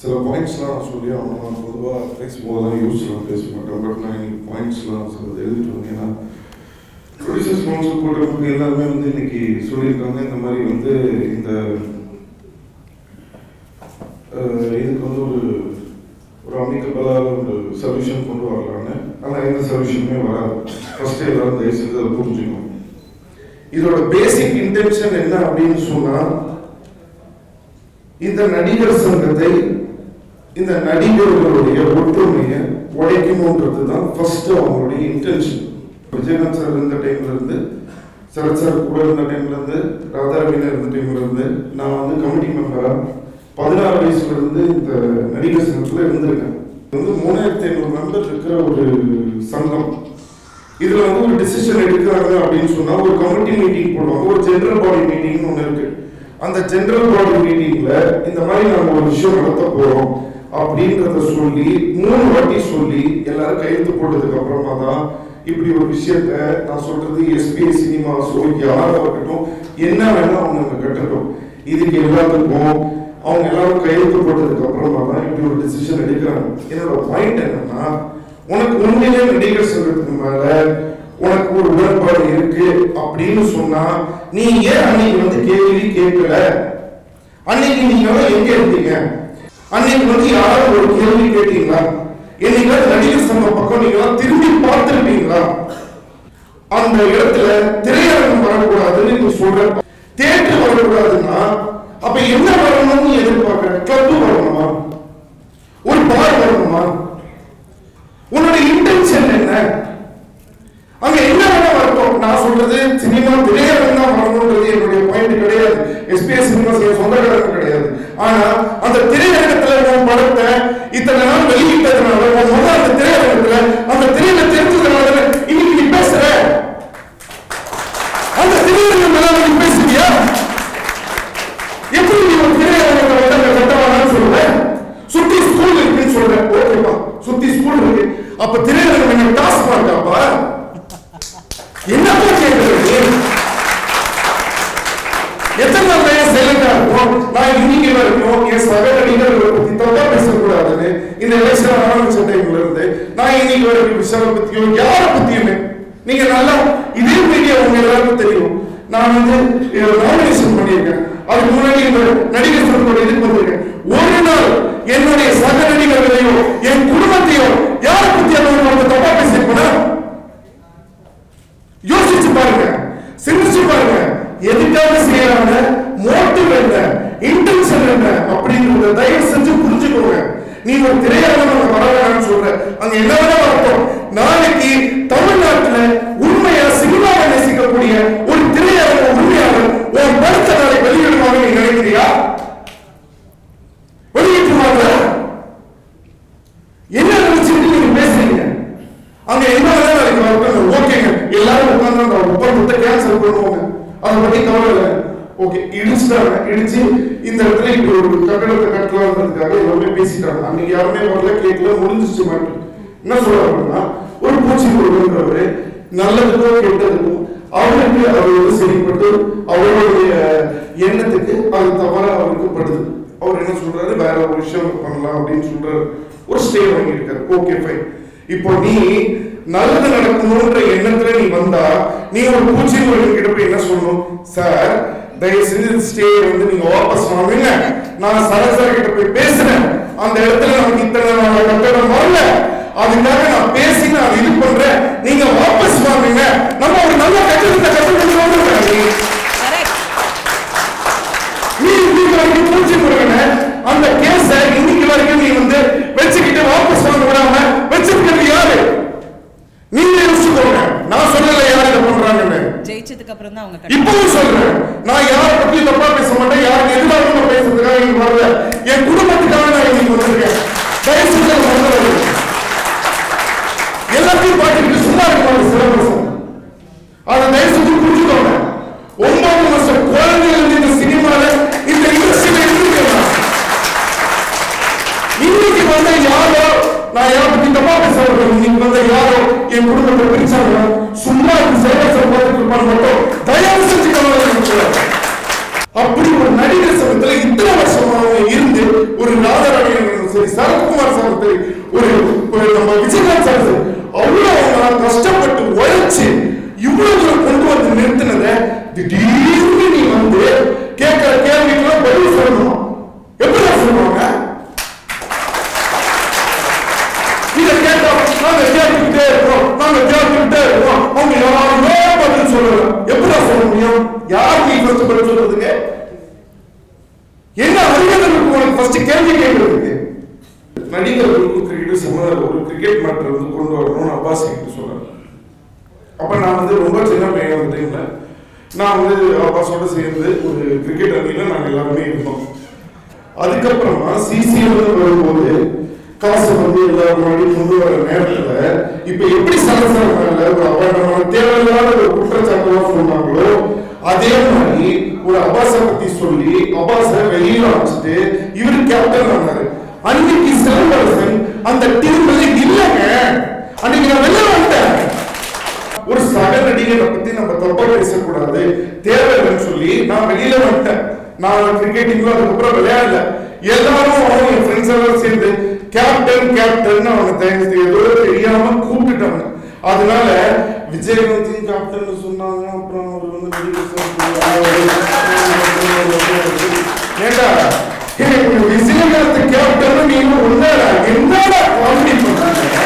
சில பாயிண்ட்ஸ்லாம் சொல்லி அவங்க பொதுவாக பேசும்போதெல்லாம் யூஸ்லாம் பேச மாட்டேன். பட் நான் இன்னைக்கு பாயிண்ட்ஸ்லாம் சிலது எழுதிட்டு வந்தேன். ஏன்னா ப்ரொடியூசர்ஸ் கவுன்சில் போட்டவங்க எல்லாருமே வந்து இன்னைக்கு சொல்லியிருக்காங்க இந்த மாதிரி வந்து இந்த இதுக்கு வந்து ஒரு அமிக்கபலாக ஒரு சொல்யூஷன் கொண்டு வரலான்னு. ஆனால் எந்த சொல்யூஷனுமே வராது. ஃபர்ஸ்ட் எல்லாரும் தயவு செய்து அதை புரிஞ்சுக்கணும். இதோட பேசிக் இன்டென்ஷன் என்ன அப்படின்னு சொன்னா, இந்த நடிகர் சங்கத்தை இந்த நடிகர்களுடைய ஒற்றுமையை உடைக்கணும்ன்றது தான் ஃபர்ஸ்ட் அவங்களுடைய இன்டென்ஷன். விஜயகாந்த் சார் இருந்த டைம்ல இருந்து, சரத் சார் கூட இருந்த டைம்ல இருந்து, ராதாரவினர் இருந்த டைம்ல இருந்து, நான் வந்து கமிட்டி மெம்பரா 16 வயசுல இருந்து இந்த நடிகர் சங்கத்துல இருந்திருக்கேன். வந்து 3500 மெம்பர் இருக்கிற ஒரு சங்கம். இதுல வந்து ஒரு டிசிஷன் எடுக்கிறாங்க அப்படின்னு சொன்னா ஒரு கமிட்டி மீட்டிங் போடுவாங்க. ஒரு ஜெனரல் பாடி மீட்டிங்னு ஒண்ணு இருக்கு. அந்த ஜெனரல் பாடி மீட்டிங்ல இந்த மாதிரி நம்ம ஒரு விஷயம் நடத்த போறோம் அப்படின்றத சொல்லி 3 வாட்டி சொல்லி எல்லாரும் கையெழுத்து போட்டதுக்கு அப்புறமா தான் இப்படி ஒரு விஷயத்த நான் சொல்றது எஸ்பிஐ சினிமாஸோ யாரா இருக்கட்டும் என்ன வேணா அவங்க கட்டட்டும், இதுக்கு எல்லாத்துக்கும் அவங்க எல்லாரும் கையெழுத்து போட்டதுக்கு அப்புறமா தான் இப்படி ஒரு டிசிஷன் எடுக்கிறாங்க. என்னோட பாயிண்ட் என்னன்னா, உனக்கு உண்மையிலே நடிகர் சங்கத்துக்கு மேல உனக்கு ஒரு உடன்பாடு இருக்கு அப்படின்னு சொன்னா நீ ஏன் அன்னைக்கு வந்து கேள்வி கேட்கல? அன்னைக்கு நீங்க எங்க இருந்தீங்க? அன்னைக்கு வந்து யாரும் ஒரு கேள்வி கேட்டீங்களா? என்னைக்கு நடிகர் சங்கம் பக்கம் நீங்க திரும்பி பார்த்திருப்பீங்களா? அந்த இடத்துல திரையரங்கம் வரக்கூடாதுன்னு நீ சொல்ற, தியேட்டர் வரக்கூடாதுன்னா அப்ப என்ன வரணும்னு எதிர்பார்க்கிற? கிளப் வரணுமா? ஒரு பார் வரணுமா? உன்னோட இன்டென்ஷன் என்ன? அங்க என்ன வேணா வரட்டும். நான் சொல்றது சினிமா திரையரங்கம் தான் வரணும்ன்றது என்னுடைய பாயிண்ட் கிடையாது. எஸ்பிஎஸ் சினிமா சொந்தக்காரங்க கிடையாது. ஆனா அந்த திரையரங்கத்துல உன் படத்தை இத்தனை நாள் வெளியிட்டதுனால உன் முதல் அந்த திரையரங்கத்துல அந்த திரையில தெரிஞ்சதுனால இன்னைக்கு நீ பேசுற. அந்த திரையரங்கம் மேல நீ பேசுறியா? எப்படி நீ ஒரு திரையரங்கத்தை வந்து கட்டவானான்னு சொல்ற? சுத்தி ஸ்கூல் இருக்குன்னு சொல்ற. ஓகேப்பா, சுத்தி ஸ்கூல் இருக்கு. அப்ப திரையரங்கம் என்ன டாஸ்க் மாட்டாப்பா? என்னப்பா கேட்கறது? எத்தனை நாள் சைலண்டா இருக்கும்? நான் இன்னைக்கு வரைக்கும் என் சக நடிகர்களை பத்தி தப்பா பேசக்கூடாதுன்னு இந்த எலெக்ஷன் ஆரம்பிச்ச டைம்ல இருந்து நான் இன்னைக்கு வரைக்கும் விஷயம் பத்தியோ யாரை பத்தியுமே நீங்க நல்லா இதே மீடியா உங்க எல்லாருக்கும் தெரியும். நான் வந்து நாமினேஷன் பண்ணியிருக்கேன். அதுக்கு முன்னாடி இந்த நடிகர் சங்கத்தோட இதுக்கு வந்திருக்கேன். ஒரு நாள் என்னுடைய சக நடிகர்களையோ என் குடும்பத்தையோ யாரை பத்தி அவங்க தப்பா பேசியிருப்பா? யோசிச்சு பாருங்க, சிந்திச்சு பாருங்க. எதுக்காக செய்யறாங்க, மோட்டிவ் என்ன, இன்டென்ஷன் என்ன அப்படின்றத தயவு செஞ்சு புரிஞ்சுக்கோங்க. நீ ஒரு திரையரங்கம் வரவேன்னு சொல்ற, அங்க என்ன வேணா வரட்டும். நாளைக்கு தமிழ்நாட்டுல உண்மையா சினிமாவை நேசிக்கக்கூடிய ஒரு திரையரங்க உண்மையாளர் ஒரு படத்தை நாளைக்கு வெளியிடுவாங்க நீ நினைக்கிறியா? வெளியிட்டுவாங்க. என்ன நினைச்சுட்டு நீங்க பேசுறீங்க? அங்க என்ன வேணா நாளைக்கு வரட்டும். ஓகேங்க, எல்லாரும் உட்கார்ந்து அந்த ஒப்பந்தத்தை கேன்சல் பண்ணுவாங்க. அதை பத்தி கவலை இல்லை. ஓகே, இடிச்சுட்டாங்க. இடிச்சு இந்த இடத்துல இப்படி ஒரு கட்டடத்தை கட்டலாம்ன்றதுக்காக எல்லாமே பேசிட்டாங்க. அன்னைக்கு யாருமே வரல, கேட்கல, முடிஞ்சிச்சு மாட்டேன். என்ன சொல்றாங்கன்னா, ஒரு பூச்சி கொடுக்குறவரு நல்லதுக்கோ கெட்டதுக்கும் அவருக்கு அவர் சரிப்பட்டு அவருடைய எண்ணத்துக்கு அது தவறா அவருக்கு படுது. அவர் என்ன சொல்றாரு, வேற ஒரு விஷயம் பண்ணலாம் அப்படின்னு சொல்றாரு. ஒரு ஸ்டே வாங்கியிருக்காரு. Okay fine. இப்போ நீ நல்லது நடக்கணும்ன்ற எண்ணத்துல நீ வந்தா நீ ஒரு பூச்சி கிட்ட போய் என்ன சொல்லணும்? சார் தயவு செஞ்சு ஸ்டே வந்து நீங்க வாபஸ் வாங்குங்க. நான் சரசார் கிட்ட போய் பேசுறேன். அந்த இடத்துல நமக்கு இத்தனை கட்டணம் வரல, அதுக்காக நான் பேசி நான் இது பண்றேன், நீங்க வாபஸ் வாங்குங்க. நம்ம ஒரு நல்ல கட்டணத்தை கட்டணும். நீ இன்னைக்கு வரைக்கும் பூச்சி கொடுங்க. அந்த கேஸ இன்னைக்கு வரைக்கும் நீ வந்து வச்சுக்கிட்டு வாபஸ் வாங்க விடாம வச்சிருக்கிறது யாரு? நீங்க யோசிச்சுக்கோங்க. நான் சொல்லல யார் இதை பண்றாங்கன்னு. ஜெயிச்சதுக்கு அப்புறம் தான் அவங்க இப்பவும் சொல்றேன், நான் யாரை பத்தி தப்பா பேச மாட்டேன். யாருக்கு எதிராக நான் பேசுறதுக்காக இங்க வரல. என் குடும்பத்துக்காக நான் இன்னைக்கு வந்திருக்கேன். தயவு செஞ்சு மறந்துடாது. எல்லாத்தையும் பாட்டுக்கிட்டு சும்மா இருக்க சிலபஸ் அதை தயவு செஞ்சு புரிஞ்சுக்கோங்க. 9 வருஷம் குழந்தைகள் இந்த சினிமால இந்த இண்டஸ்ட்ரியில இருந்திருக்கலாம். இன்னைக்கு வந்த யாரோ நான் யாரை பத்தி தப்பா பேச வரேன். இன்னைக்கு வந்த யாரோ என் குடும்பத்தை பிரிச்சாங்க. சும்மா சேவசம் பார்த்துட்டு மட்டும் தயவு செஞ்சு அப்படி ஒரு நடிகர் சங்கத்துல இத்தனை வருஷமாக இருந்து ஒரு ராதாரவியன் ரசிகர்களுக்கும் கிரிக்கெட் சம்மந்தம் ஒரு கிரிக்கெட் மேட்டர் வந்து கொண்டு வரணும்னு அப்பாஸ் கிட்ட சொல்றேன். அப்ப நான் வந்து ரொம்ப சின்ன பையன் அந்த டைம்ல நான் வந்து அப்பாஸோட சேர்ந்து ஒரு கிரிக்கெட் அணியில நாங்கள் எல்லாருமே இருந்தோம். அதுக்கப்புறமா சிசிஎல் வரும்போது காசு வந்து எல்லாரும் முன்னாடி கொண்டு வர நேரத்துல இப்ப எப்படி சலசல மேல ஒரு அபாண்டமான தேவையில்லாத ஒரு குற்றச்சாட்டுலாம் சொன்னாங்களோ அதே மாதிரி ஒரு அப்பாஸை பத்தி சொல்லி அப்பாஸை வெளியில வச்சுட்டு இவரு கேப்டன் ஆனாரு. அன்னைக்கு சிலம்பரசன் அந்த டீம்ல இல்லைங்க. அன்னைக்கு நான் வெளில வந்துட்டேன். ஒரு சக நடிகரை பத்தி நம்ம தப்பா பேசக்கூடாது தேவையில்லைன்னு சொல்லி நான் வெளியில வந்துட்டேன். நான் கிரிக்கெட் டீம்ல அதுக்கப்புறம் விளையாடல. எல்லாரும் அவங்க என் ஃப்ரெண்ட்ஸ் எல்லாம் சேர்ந்து கேப்டன் அவங்க ஏதோ தெரியாம கூப்பிட்டுட்டாங்க. அதனால விஜயகாந்த் கேப்டன் சொன்னாங்க. அப்புறம் அவர் வந்து ஏண்டா விஜயகாந்த் கேப்டன் நீங்க ஒன்னடா என்னடா காமெடி பண்றாங்க.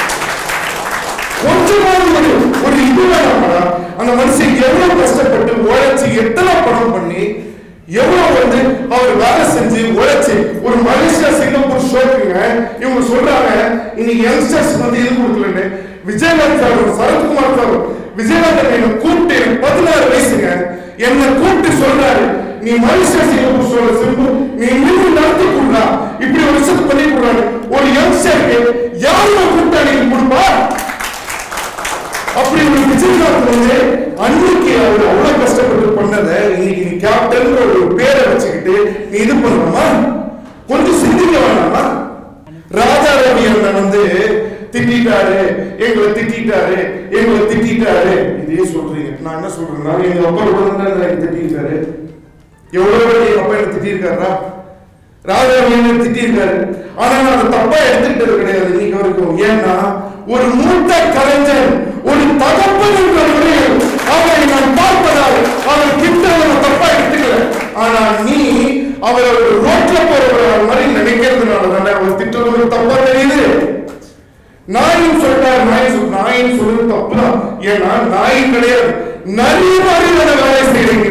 கொஞ்சமாவது ஒரு இது வேணாமடா. அந்த மனுஷன் எவ்வளவு கஷ்டப்பட்டு உழைச்சு எத்தனை படம் பண்ணி எவ்வளவு வந்து அவர் வேலை செஞ்சு உழைச்சு ஒரு மலேசியா சிங்கப்பூர் ஷோக்குங்க இவங்க சொல்றாங்க இன்னைக்கு யங்ஸ்டர்ஸ் வந்து இது கொடுக்கலன்னு. விஜயகாந்த் சார் சரத்குமார் சார் விஜயகாந்த் என்ன கூப்பிட்டு 16 வயசுங்க என்ன கூப்பிட்டு சொல்றாரு நீ மலேசியா சிங்கப்பூர் ஷோல சிம்பு நீ இன்னும் நடத்தி கொடுறா இப்படி ஒரு விஷயத்தை பண்ணி கொடுறாரு. ஒரு யங்ஸ்டருக்கு யாருமே கூப்பிட்டா நீங்க கொடுப்பா? அப்படி ஒரு விஜயகாந்த் வந்து அன்னைக்கு அவர் அவ்வளவு கஷ்டப்பட்டு பண்ணதை இன்னைக்கு நீ கேப்டன் ஒரு பேரை வச்சுக்கிட்டு நீ இது பண்ணலாமா? கொஞ்சம் சிந்திக்க வேணாமா? ராஜா ரவி அண்ணன் வந்து திட்டாரு எங்களை திட்டாரு இதே சொல்றீங்க. நான் என்ன சொல்றேன்னா எங்க அப்பா கூட திட்டாரு. எவ்வளவு எங்க அப்பா என்ன திட்டிருக்காரா? ராஜா ரவி என்ன திட்டிருக்காரு. ஆனா நான் அதை தப்பா எடுத்துக்கிட்டது கிடையாது இன்னைக்கு வரைக்கும். ஏன்னா ஒரு மூத்த கலைஞர் ஒரு தகப்பன் என்ற முறையில் அவரை நான் பார்ப்பதால் அவர் கிட்ட தப்பா எடுத்துக்கல. ஆனா நீ அவரை ஒரு ரோட்ல போறவர் மாதிரி நினைக்கிறதுனால தானே அவர் திட்டுறது தப்பா தெரியுது. நாயின் சொல்றாரு நாயின் சொல்றது தப்புதான். ஏன்னா நாயின் கிடையாது நிறைய மாதிரி வேலை செய்யறீங்க.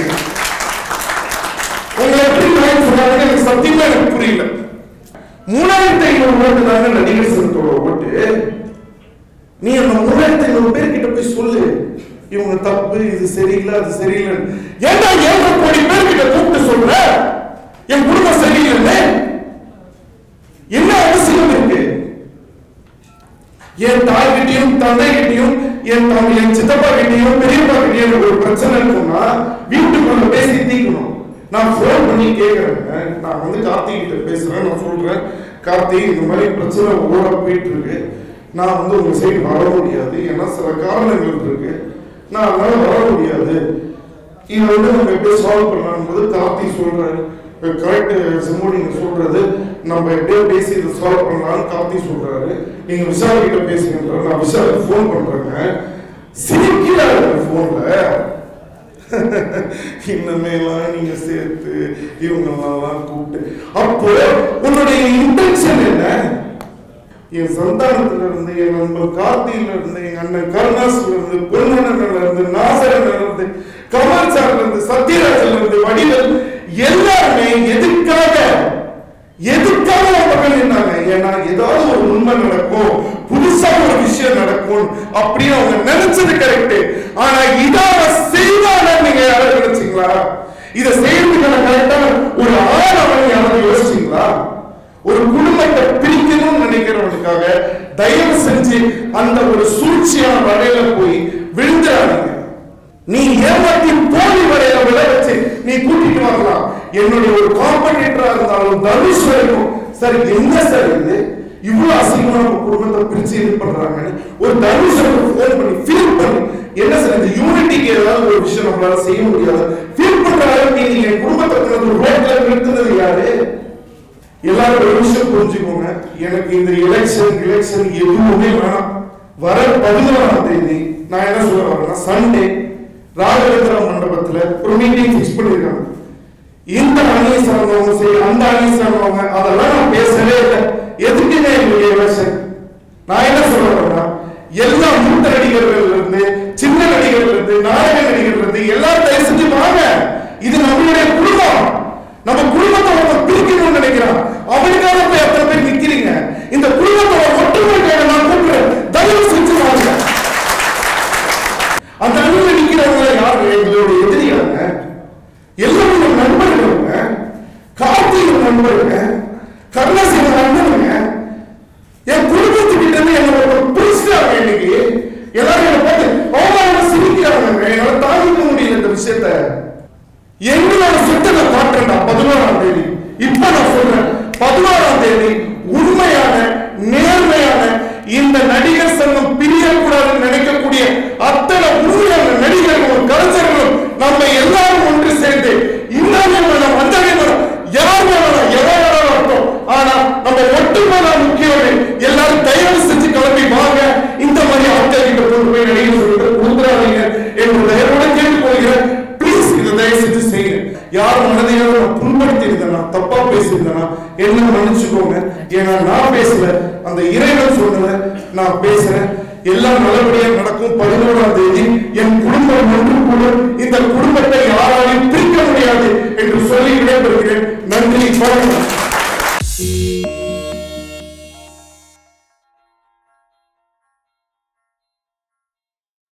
உங்களை எப்படி நாயின் சொன்னாங்க எனக்கு சத்தியமா எனக்கு புரியல. 3500 ஓட்டு தாங்க நடிகர் சங்கத்தோட ஓட்டு. நீ அந்த 3500 பேர் கிட்ட போய் சொல்லு இவங்க தப்பு இது சரியில்லை அது சரியில்லை. ஏன்னா 7 கோடி பேர் கிட்ட கூப்பிட்டு சொல்ற என் குடும்பம் சரியில்லை என்ன அவசியம் இருக்கு? என் தாய்கிட்டையும் தந்தைகிட்டையும் என் சித்தப்பா கிட்டையும் பெரியப்பா கிட்டையும் ஒரு பிரச்சனை இருக்குன்னா வீட்டுக்குள்ள பேசி தீக்கணும். நான் போன் பண்ணி கேட்கிறேன். நான் வந்து கார்த்தி கிட்ட பேசுறேன். நான் சொல்றேன் கார்த்தி இந்த மாதிரி பிரச்சனை ஓட போயிட்டு இருக்கு. நான் வந்து உங்க சைடு வர முடியாது ஏன்னா சில காரணங்கள் இருக்கு. நான் அதனால வர முடியாது. இதை வந்து நம்ம எப்படி சால்வ் பண்ணலாம் போது கார்த்தி சொல்றாரு கரெக்ட் சிம்பு நீங்க சொல்றது நம்ம எப்படியோ பேசி இதை சால்வ் பண்ணலாம்னு கார்த்தி சொல்றாரு. நீங்க விஷால் கிட்ட பேசுகின்ற நான் விஷாலுக்கு போன் பண்றேங்க. சிரிக்கிறாரு போன்ல. இன்னமேலாம் நீங்க சேர்த்து இவங்கெல்லாம் கூப்பிட்டு அப்போ உன்னுடைய இன்டென்ஷன் என்ன? என் சந்தானத்துல இருந்து என் நண்பர் கார்த்தியில இருந்து எங்க அண்ணன் கருணாஸ்ல இருந்து பொன்னண்ணன்ல இருந்து நாசரன்ல இருந்து கமல் சார்ல இருந்து சத்யராஜ்ல இருந்து வடிவல் எல்லாருமே எதுக்காக மக்கள் இருந்தாங்க? ஏன்னா ஏதாவது ஒரு உண்மை நடக்கும் புதுசா ஒரு விஷயம் நடக்கும் அப்படின்னு அவங்க நினைச்சது கரெக்ட். ஆனா இதான செய்வான நீங்க யாரும் நினைச்சீங்களா? இதை செய்யறதுக்கான கரெக்டான ஒரு ஆளவன் யாரும் யோசிச்சீங்களா? ஒரு குடும்பத்தை பிரிக்கணும்னு நினைக்கிறவனுக்காக தயவு செஞ்சு அந்த ஒரு சூழ்ச்சியான வரையில போய் விழுந்துடாதீங்க. நீ ஏமாத்தி போலி வரையில விட வச்சு நீ கூட்டிட்டு வரலாம். என்னுடைய ஒரு காம்படிட்டரா இருந்தாலும் தனுஷ் வரைக்கும் சார் என்ன சார் இது இவ்வளவு அசிங்கமா நம்ம குடும்பத்தை பிரிச்சு இது பண்றாங்கன்னு ஒரு தனுஷுக்கு போன் பண்ணி ஃபீல் பண்ணி என்ன சார் இந்த யூனிட்டிக்கு ஏதாவது ஒரு விஷயம் நம்மளால செய்ய முடியாது ஃபீல் பண்ற அளவுக்கு நீங்க குடும்பத்தை ரோட்ல நிறுத்துனது யாரு? எல்லாரும் ஒரு விஷயம் புரிஞ்சுக்கோங்க. எனக்கு இந்த எலெக்ஷன் எதுவுமே வேணாம். வர 11ஆம் தேதி நான் என்ன சொல்ல வரேன்னா சண்டே ராகவேந்திரா மண்டபத்துல ஒரு மீட்டிங் பிக்ஸ் பண்ணிருக்காங்க. இந்த அணியை சார்ந்தவங்க சரி அந்த அணியை சார்ந்தவங்க அதெல்லாம் நான் பேசவே இல்லை. எதுக்குமே என்னுடைய எலெக்ஷன் நான் என்ன சொல்ல வரேன்னா எல்லா மூத்த நடிகர்கள் இருந்து சின்ன நடிகர்கள் இருந்து நாடக நடிகர்கள் இருந்து எல்லாரும் தயவு செஞ்சு வாங்க. இது நம்மளுடைய குடும்பம். நம்ம குடும்பத்தை பிரிக்கணும்னு நினைக்கிறான் அவனுக்காக போய் அத்தனை பேர் நிக்கிறீங்க. நம்பருங்க, கருணாசிங்க நம்பருங்க, என் குடும்பத்துக்கிட்ட இருந்து என்ன பிரிச்சுட்டாங்க. இன்னைக்கு எல்லாரும் என்ன பார்த்து அவமான சிரிக்கிறாங்க. என்னால தாங்கிக்க முடியல இந்த விஷயத்த. எங்களோட சொத்தை நான் காட்டுறேன்டா 11ஆம் தேதி. இப்ப நான் சொல்றேன், 11ஆம் தேதி உண்மையான நேர்மையான இந்த நடிகர் சங்கம் பிரியக்கூடாதுன்னு நினைக்கக்கூடிய அத்தனை உண்மையான நடிகர்களும் கலைஞர்களும் நம்ம எல்லாரும் ஒன்று சேர்ந்து இன்னும் வந்தாலே யார் வேணாலும் எதை வேணாலும் அர்த்தம். ஆனா நம்ம ஒட்டுமொத்த முக்கியம். எல்லாரும் தயவு செஞ்சு கிளம்பி வாங்க. இந்த மாதிரி ஆட்கள் கிட்ட கொண்டு போய் நடிகர் சொல்லிட்டு கொடுத்துறாதீங்க என்று தயவோட கேட்டுக்கொள்கிறேன். பிளீஸ் இதை தயவு செஞ்சு செய்யுங்க. யாரும் மனதையோட நான் புண்படுத்தி இருந்தேன்னா, தப்பா பேசியிருந்தேன்னா என்ன மன்னிச்சுக்கோங்க. ஏன்னா நான் பேசல, அந்த இறைவன் சொன்னதை நான் பேசுறேன். எல்லாம் நல்லபடியா நடக்கும். 11ஆம் தேதி